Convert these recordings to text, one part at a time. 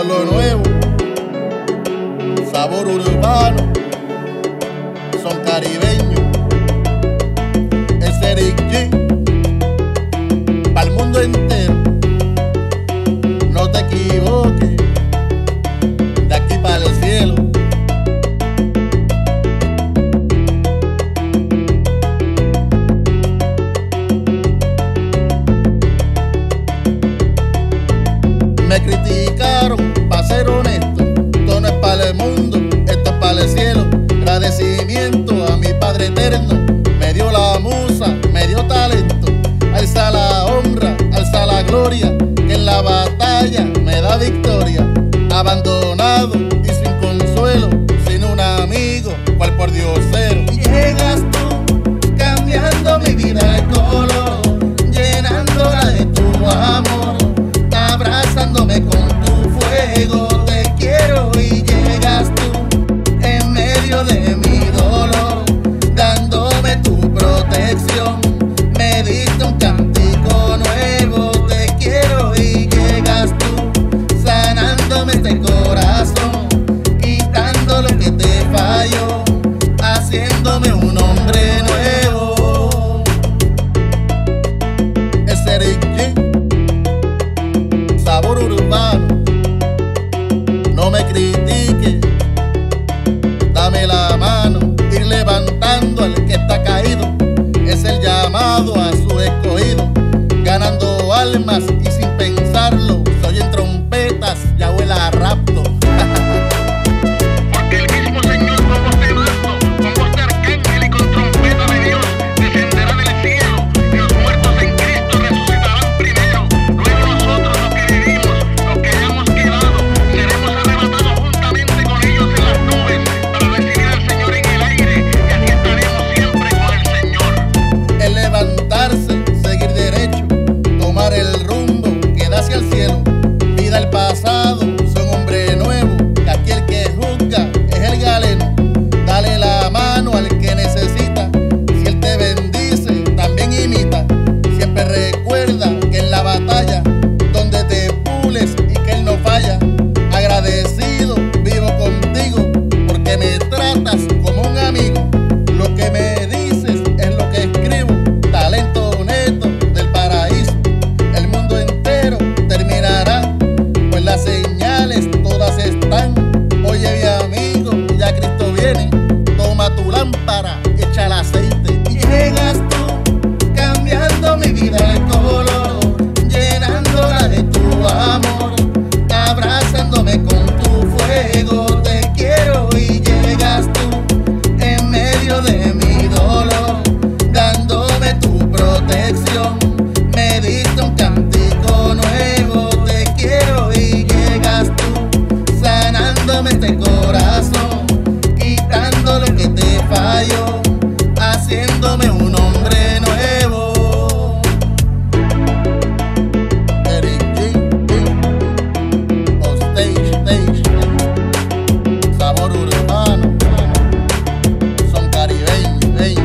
con lo nuevo, sabor urbano, son caribeños. Es Eric G, pa'l mundo entero, no te equivoques, de aquí para el cielo. Me criticaron, pa' ser honesto, esto no es para el mundo, esto es para el cielo. Agradecimiento a mi Padre eterno, me dio la musa, me dio talento. Alza la honra, alza la gloria, que en la batalla me da victoria. Abandonado y sin consuelo, sin un amigo, cual por diosero. Llegas tú, cambiando mi vida de color, llenándola de tu amor, abrazándome con tu fuego. Te quiero y llegas tú en medio de mi dolor, dándome tu protección. Me diste un cántico nuevo. Te quiero y llegas tú, sanándome este corazón, quitando lo que te falló, haciéndome un hombre nuevo. Es Eric G, sabor urbano, no me critiques, dame la mano, ir levantando al que está caído, es el llamado a su escogido, ganando almas y sin pensarlo, se oyen trompetas, ya huele a rapto. Porque el mismo Señor con voz de mando, con voz de arcángel y con trompeta de Dios, descenderá del cielo, y los muertos en Cristo resucitarán primero. Luego nosotros, los que vivimos, los que hayamos quedado, seremos arrebatados juntamente con ellos en las nubes, para recibir al Señor en el aire, y así estaremos siempre con el Señor. El levantarse, seguir derecho, tomar el rumbo que da hacia el cielo, vida al pasado, soy un hombre nuevo, que aquí el que juzga es el galeno. Dale la mano al que necesita, si él te bendice, también imita. Siempre recuerda que en la batalla, donde te pules y que él no falla. Agradecido, vivo contigo, porque me tratas como un amigo. Lo que me dices es lo que escribo, talento neto del paraíso. El mundo entero terminará, pues las señales todas están. Oye mi amigo, ya Cristo viene, toma tu lámpara, echa el aceite. Llegas tú, cambiando mi vida de color, llenándola de tu amor, abrazándome con tu fuego. Te quiero y llegas tú en medio de mi dolor, dándome tu protección. Me diste un cántico nuevo. Te quiero y llegas tú, sanándome este corazón, quitando lo que te falló, haciéndome un hombre nuevo. Eric G, stage, sabor urbano, son caribeños.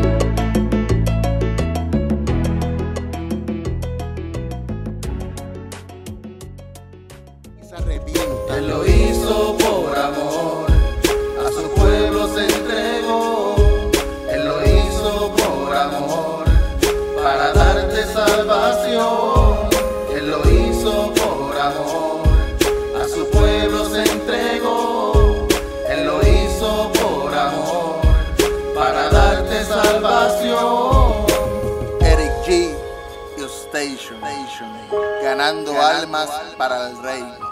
Se arrepienta. Él lo hizo por amor, a su pueblo se entregó. Él lo hizo por amor, para darte salvación. Él lo hizo por amor, a su pueblo se entregó. Él lo hizo por amor, para darte salvación. Eric G, Your Station, ganando almas para el Rey.